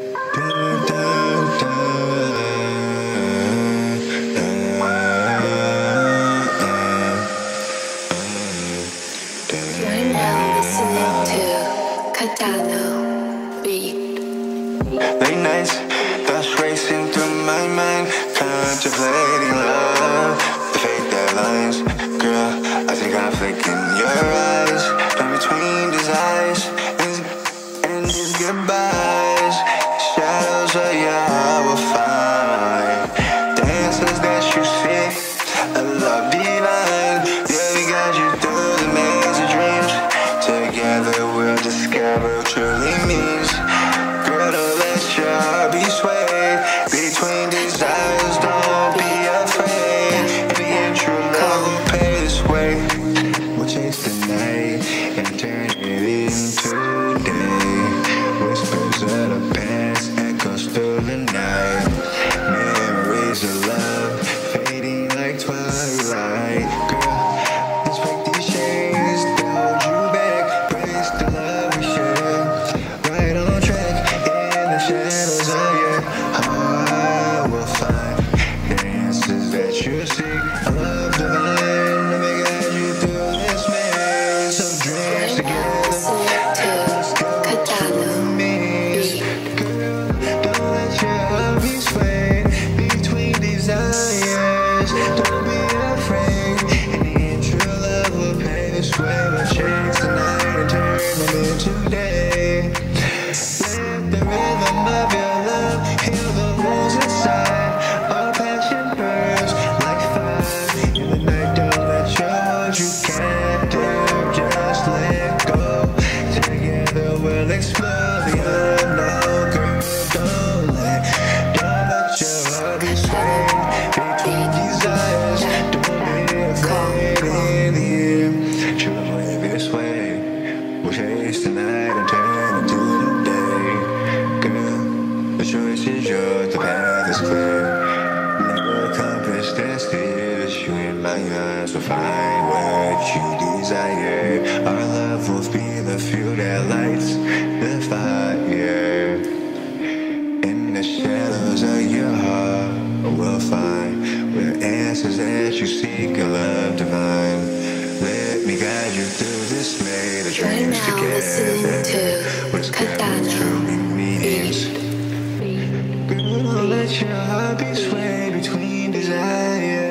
Late nights, thoughts racing through my mind, contemplating love, the fake deadlines. Girl, I see conflict in your eyes, in between desires and these goodbyes. Shadows of your heart will find dances that you see, a love divine. Yeah, we got you through the maze of dreams. Together we'll discover what truly means. Girl, don't let your heart be swayed between desires. Don't be afraid. In the end, true love will pay this way. We'll chase the night and turn it into day. Whispers of the past echoes through the night. Memories of love fading like twilight. Girl, let's break these chains that hold you back. Praise the love we share. Right on track in the shadows of your heart. We'll find the answers that you seek. A love divine. Let me guide you through this maze of dreams together. Let's go to me. Girl, don't let your heart be swayed between desires. Don't be afraid. In the end, true love will pay this way. We'll chase the night and turn them into day. Let the rhythm of your love heal the wounds inside. Our passion burns like fire in the night. Don't let your heart you captive. Just let go. Together we'll explore the unknown. Girl, don't let your heart be swayed between desires. Don't be afraid in the end. True love will be this way. We'll chase the night and turn into the day. Girl, the choice is yours, the path is clear. Never accomplish this, you in my eyes will find what you desire. Our love will be the fuel that lights the fire. In the shadows of your heart we'll find the answers that you seek, a love divine. Let me guide you through this maze of dreams together. What is God truly means. Girl, don't let your heart be swayed between desires.